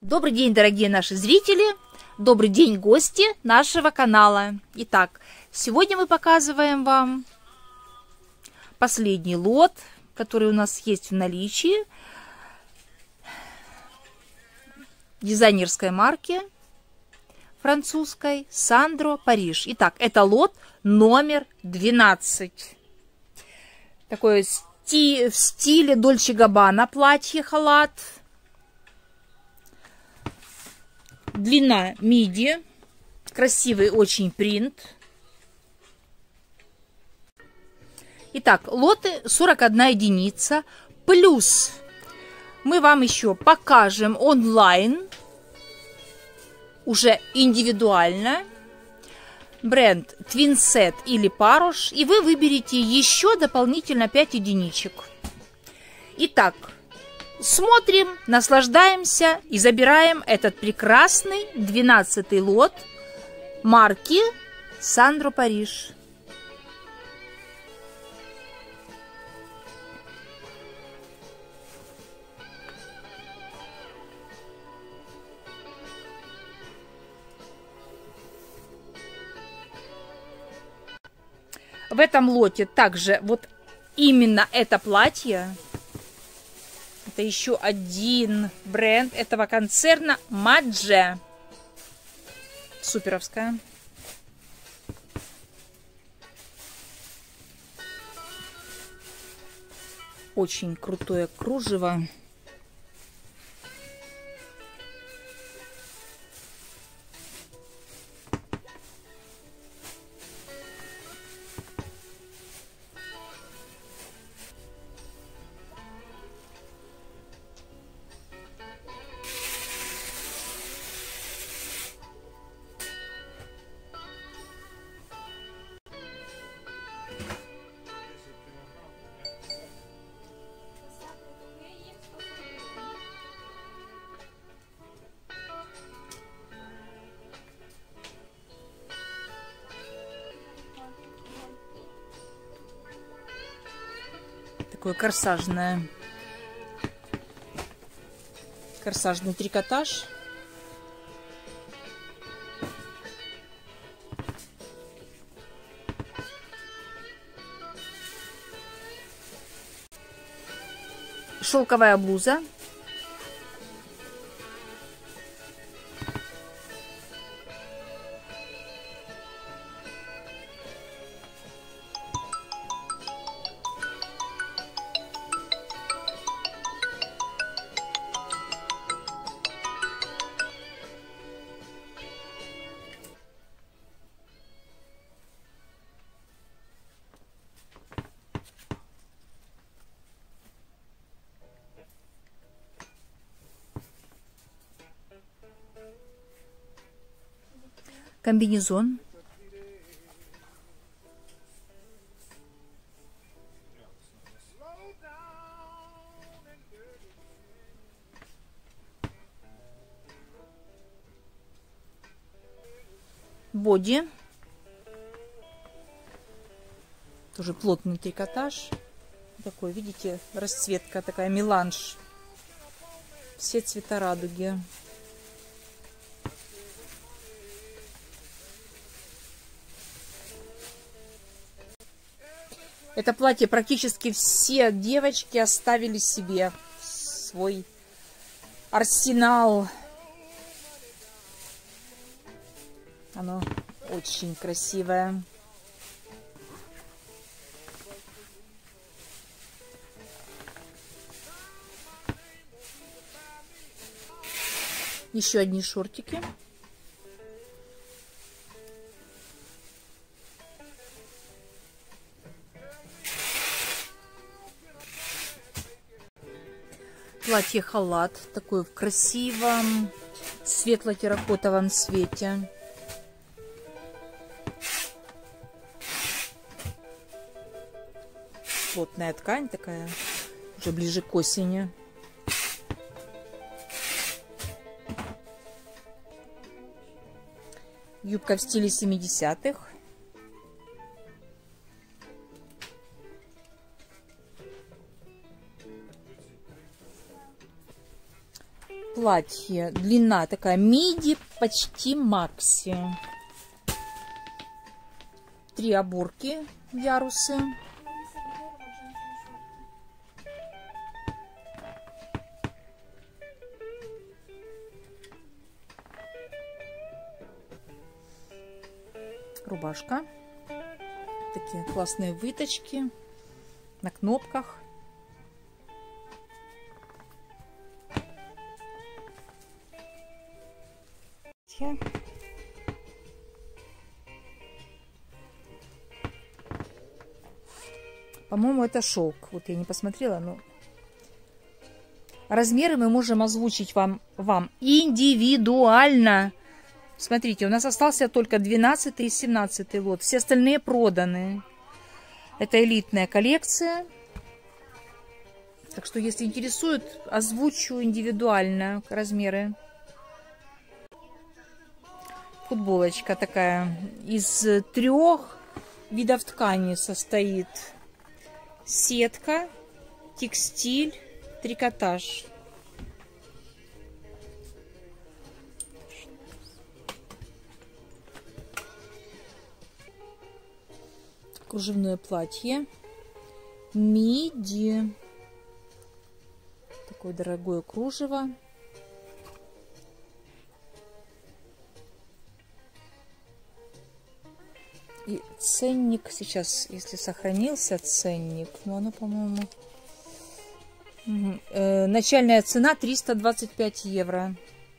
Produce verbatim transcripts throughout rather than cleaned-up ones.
Добрый день, дорогие наши зрители! Добрый день, гости нашего канала! Итак, сегодня мы показываем вам последний лот, который у нас есть в наличии. Дизайнерской марки французской Сандро Париж. Итак, это лот номер двенадцать. Такое сти в стиле Дольче Габбана платье, халат. Длина миди. Красивый очень принт. Итак, лоты сорок одна единица. Плюс мы вам еще покажем онлайн, уже индивидуально, бренд Twinset или Паруш, и вы выберете еще дополнительно пять единичек. Итак, смотрим, наслаждаемся и забираем этот прекрасный двенадцатый лот марки Сандро Париж. В этом лоте также вот именно это платье. Это еще один бренд этого концерна Madge. Суперовская. Очень крутое кружево. Такое корсажное. Корсажный трикотаж. Шелковая блуза. Комбинезон. Боди. Тоже плотный трикотаж. Такой, видите, расцветка такая, меланж. Все цвета радуги. Это платье практически все девочки оставили себе свой арсенал. Оно очень красивое. Еще одни шортики. Платье-халат такой в красивом светло-терракотовом цвете. Плотная ткань такая, уже ближе к осени. Юбка в стиле семидесятых. платье. Длина такая миди, почти макси. Три оборки, ярусы. Рубашка. Такие классные выточки на кнопках. По-моему, это шелк. Вот я не посмотрела, но размеры мы можем озвучить вам, вам индивидуально. Смотрите, у нас остался только двенадцатый и семнадцатый лот. Все остальные проданы. Это элитная коллекция. Так что, если интересует, озвучу индивидуально размеры. Футболочка такая из трех видов ткани состоит. Сетка, текстиль, трикотаж. Кружевное платье. Миди. Такое дорогое кружево. И ценник сейчас, если сохранился ценник, но оно, по-моему, угу. э, начальная цена триста двадцать пять евро.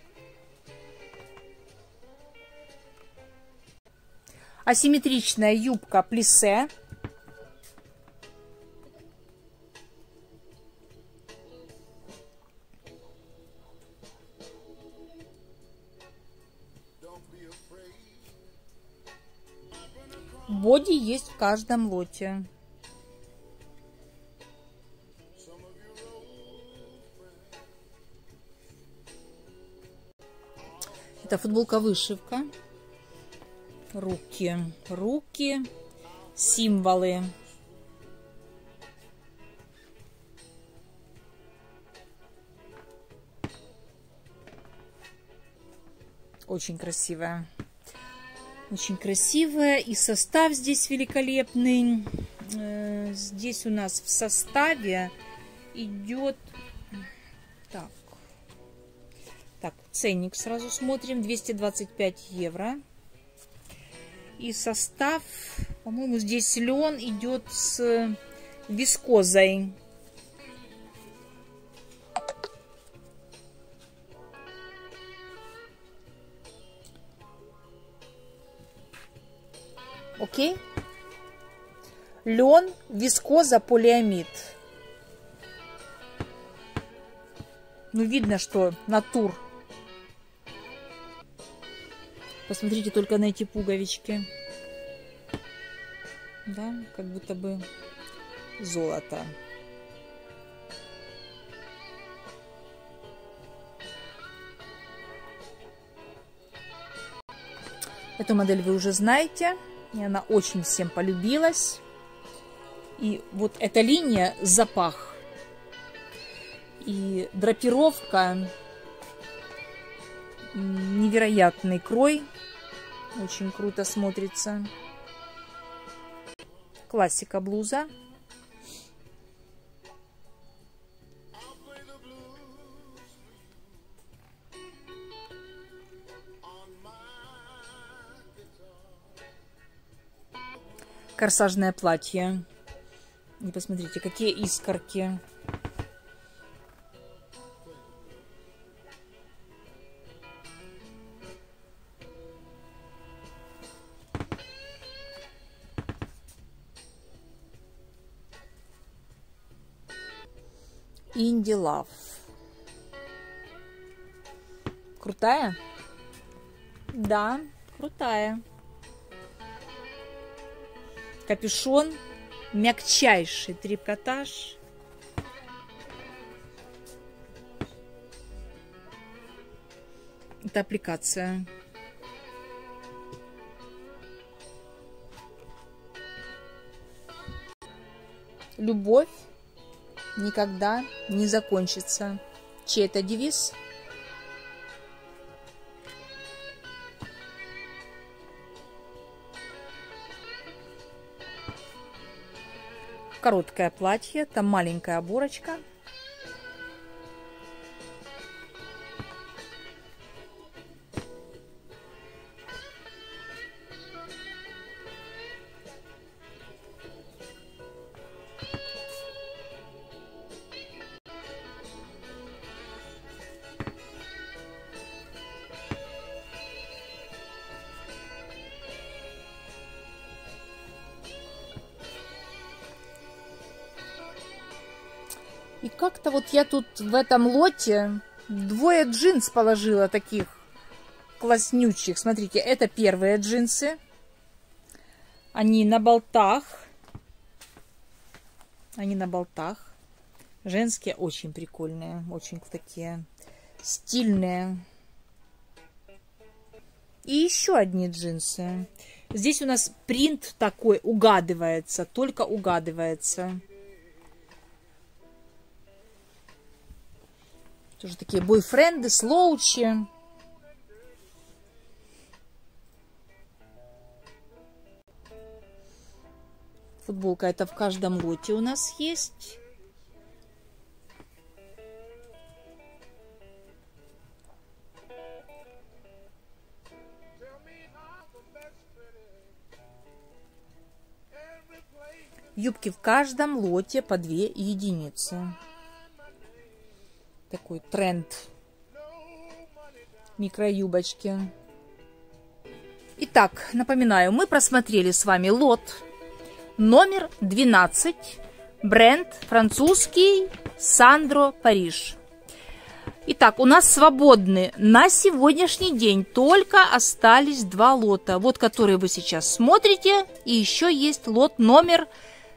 Асимметричная юбка плиссе. Боди есть в каждом лоте. Это футболка-вышивка. Руки, руки, символы. Очень красивая. Очень красивая. И состав здесь великолепный. Здесь у нас в составе идет... Так, так ценник сразу смотрим. двести двадцать пять евро. И состав, по-моему, здесь лен идет с вискозой. Окей? Лен, вискоза, полиамид. Ну, видно, что натур. Посмотрите только на эти пуговички. Да, как будто бы золото. Эту модель вы уже знаете. И она очень всем полюбилась. И вот эта линия запах. И драпировка. Невероятный крой. Очень круто смотрится. Классика блуза. Корсажное платье. И посмотрите, какие искорки. Инди Лав. Крутая? Да, крутая. Капюшон, мягчайший трикотаж. Это аппликация. Любовь никогда не закончится. Чей это девиз? короткое платье, там маленькая оборочка. И как-то вот я тут в этом лоте двое джинс положила таких класснючих. Смотрите, это первые джинсы. Они на болтах. Они на болтах. Женские, очень прикольные. Очень такие стильные. И еще одни джинсы. Здесь у нас принт такой угадывается. Только угадывается. Тоже такие бойфренды, слоучи. Футболка это в каждом лоте у нас есть. Юбки в каждом лоте по две единицы. Такой тренд. Микроюбочки. Итак, напоминаю, мы просмотрели с вами лот номер двенадцать. Бренд французский Сандро Париж. Итак, у нас свободны на сегодняшний день только остались два лота. Вот, которые вы сейчас смотрите. И еще есть лот номер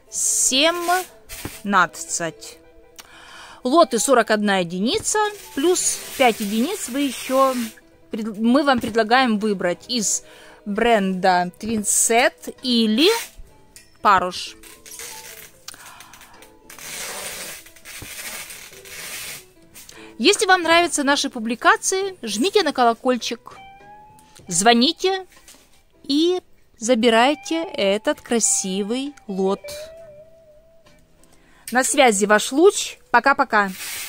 семнадцать. Лоты сорок одна единица, плюс пять единиц вы еще, мы вам предлагаем выбрать из бренда Twinset или Парош. Если вам нравятся наши публикации, жмите на колокольчик, звоните и забирайте этот красивый лот. На связи ваш луч. Пока-пока.